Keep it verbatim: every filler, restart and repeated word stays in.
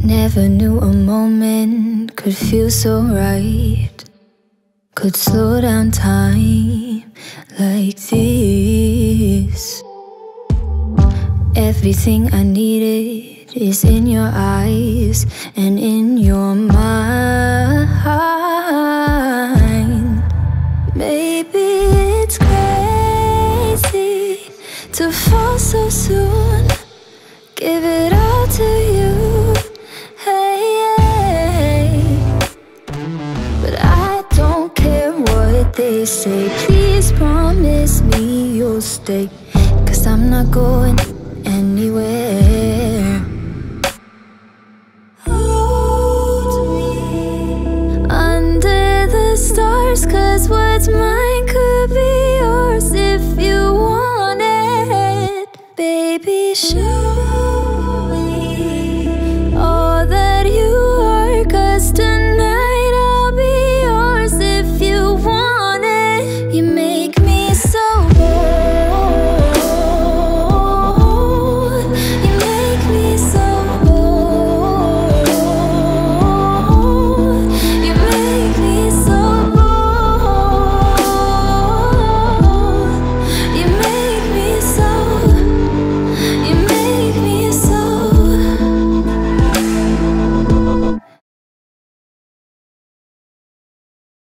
Never knew a moment could feel so right, could slow down time like this. Everything I needed is in your eyes and in your mind. Maybe it's crazy to fall so soon, give it all to you, hey, hey. But I don't care what they say, please promise me you'll stay, 'cause I'm not going anywhere. Hold me under the stars, 'cause what's mine